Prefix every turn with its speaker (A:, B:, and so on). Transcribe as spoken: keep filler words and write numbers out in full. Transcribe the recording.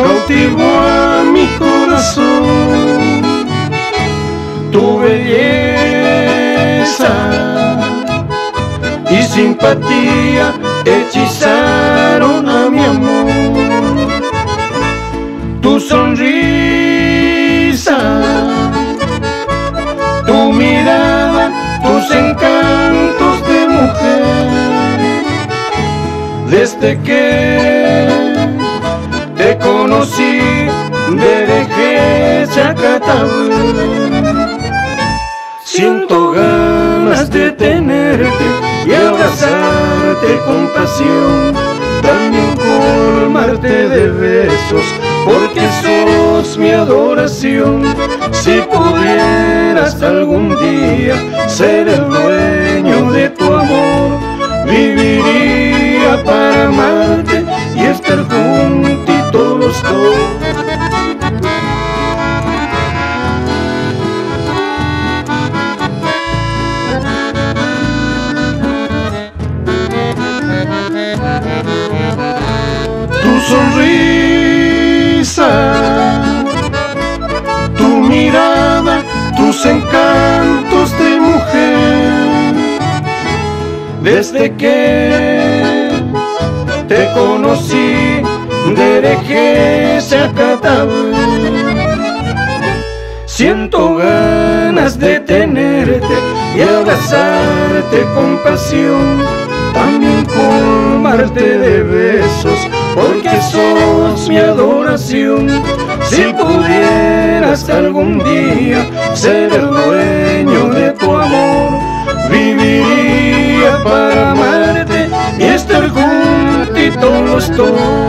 A: cautivó a mi corazón. Tu belleza y simpatía hechizaron a mi amor. Tu sonrisa, tu mirada, tus encantos de mujer. Desde que te conocí, de vejez a Catabel, siento ganas de tenerte y abrazarte con pasión, también colmarte de besos, porque sos mi adoración. Si pudieras algún día ser el dueño de tu amor, viviría para amarte y estar juntitos los dos. Tu sonrisa, tu mirada, tus encantos de mujer. Desde que te conocí, de vejez a Catabel, siento ganas de tenerte y abrazarte con pasión, también colmarte de besos, porque sos mi adoración. Si pudieras algún día ser el dueño de tu amor, viviría para amarte y estar juntitos los dos.